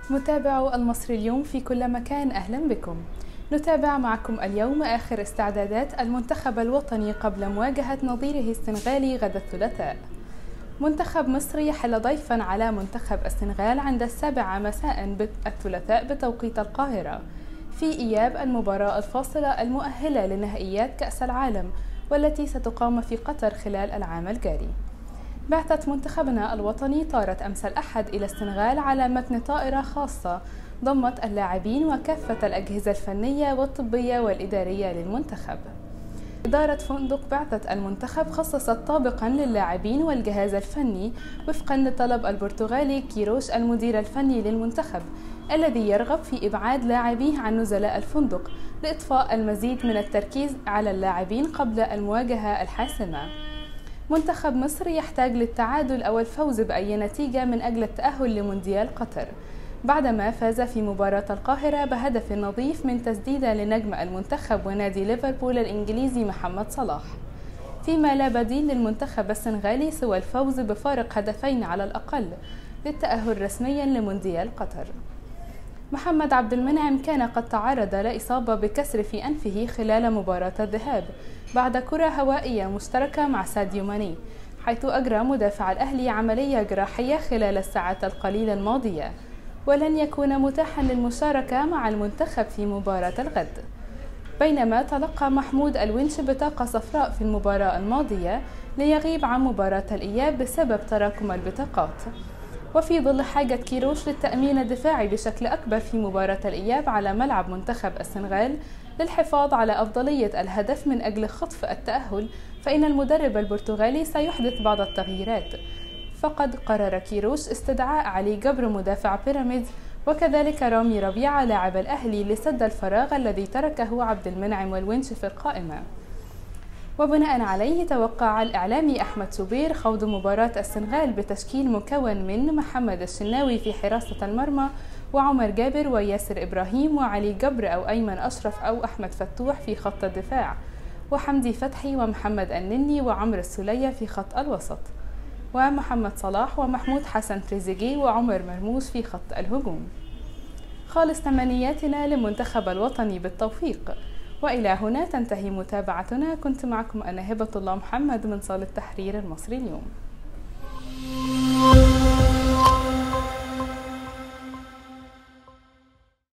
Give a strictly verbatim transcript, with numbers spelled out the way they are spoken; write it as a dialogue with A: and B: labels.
A: متابعو المصري اليوم في كل مكان، أهلا بكم. نتابع معكم اليوم آخر استعدادات المنتخب الوطني قبل مواجهة نظيره السنغالي غدا الثلاثاء. منتخب مصر يحل ضيفا على منتخب السنغال عند السابعة مساء الثلاثاء بتوقيت القاهرة في إياب المباراة الفاصلة المؤهلة لنهائيات كأس العالم والتي ستقام في قطر خلال العام الجاري. بعثة منتخبنا الوطني طارت أمس الأحد إلى السنغال على متن طائرة خاصة ضمت اللاعبين وكافة الأجهزة الفنية والطبية والإدارية للمنتخب. إدارة فندق بعثة المنتخب خصصت طابقا للاعبين والجهاز الفني وفقا لطلب البرتغالي كيروش المدير الفني للمنتخب الذي يرغب في إبعاد لاعبيه عن نزلاء الفندق لإضفاء المزيد من التركيز على اللاعبين قبل المواجهة الحاسمة. منتخب مصر يحتاج للتعادل أو الفوز بأي نتيجة من أجل التأهل لمونديال قطر بعدما فاز في مباراة القاهرة بهدف نظيف من تسديدة لنجم المنتخب ونادي ليفربول الإنجليزي محمد صلاح، فيما لا بديل للمنتخب السنغالي سوى الفوز بفارق هدفين على الأقل للتأهل رسميا لمونديال قطر. محمد عبد المنعم كان قد تعرض لإصابة بكسر في أنفه خلال مباراة الذهاب بعد كرة هوائية مشتركة مع ساديو ماني، حيث أجرى مدافع الأهلي عملية جراحية خلال الساعات القليلة الماضية، ولن يكون متاحا للمشاركة مع المنتخب في مباراة الغد. بينما تلقى محمود الونش بطاقة صفراء في المباراة الماضية ليغيب عن مباراة الإياب بسبب تراكم البطاقات، وفي ظل حاجة كيروش للتأمين الدفاعي بشكل أكبر في مباراة الإياب على ملعب منتخب السنغال للحفاظ على أفضلية الهدف من أجل خطف التأهل، فإن المدرب البرتغالي سيحدث بعض التغييرات. فقد قرر كيروش استدعاء علي جبر مدافع بيراميدز وكذلك رامي ربيعة لاعب الأهلي لسد الفراغ الذي تركه عبد المنعم والونش في القائمة. وبناء عليه توقع الإعلامي أحمد شوبير خوض مباراة السنغال بتشكيل مكون من محمد الشناوي في حراسة المرمى وعمر جابر وياسر إبراهيم وعلي جبر أو أيمن أشرف أو أحمد فتوح في خط الدفاع، وحمدي فتحي ومحمد النني وعمر السلية في خط الوسط، ومحمد صلاح ومحمود حسن تريزيجيه وعمر مرموش في خط الهجوم. خالص تمنياتنا للمنتخب الوطني بالتوفيق. وإلى هنا تنتهي متابعتنا، كنت معكم أنا هبة الله محمد من صالة تحرير المصري اليوم.